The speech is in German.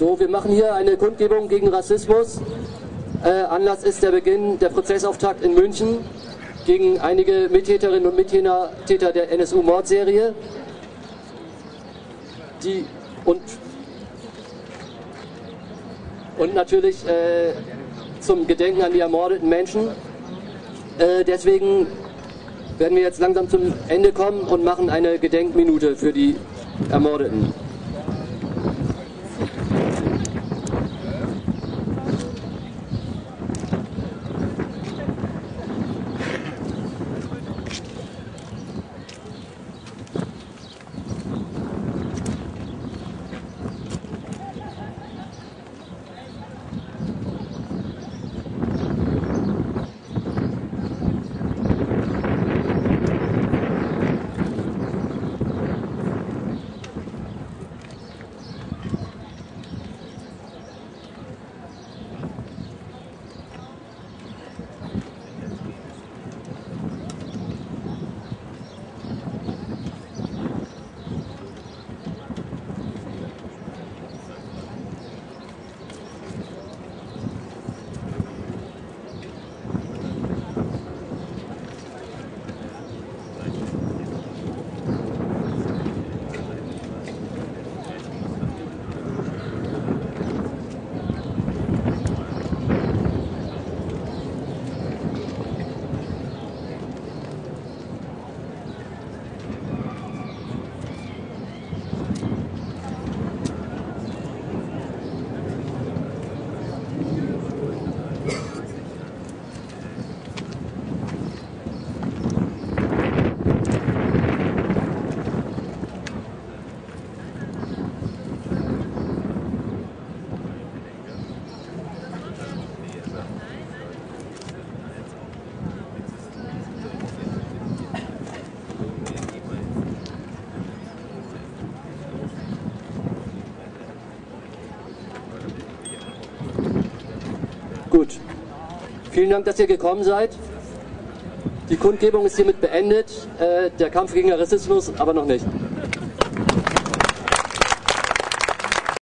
So, wir machen hier eine Kundgebung gegen Rassismus. Anlass ist der Beginn der Prozessauftakt in München gegen einige Mittäterinnen und Mittäter der NSU-Mordserie. Und natürlich zum Gedenken an die ermordeten Menschen. Deswegen werden wir jetzt langsam zum Ende kommen und machen eine Gedenkminute für die Ermordeten. Gut. Vielen Dank, dass ihr gekommen seid. Die Kundgebung ist hiermit beendet. Der Kampf gegen Rassismus aber noch nicht.